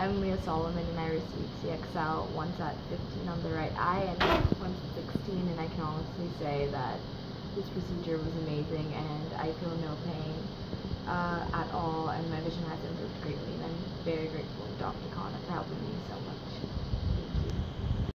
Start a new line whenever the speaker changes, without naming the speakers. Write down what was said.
I'm Leah Solomon, and I received CXL once at 15 on the right eye and once at 16, and I can honestly say that this procedure was amazing, and I feel no pain at all, and my vision has improved greatly, and I'm very grateful to Dr. Connor for helping me so much.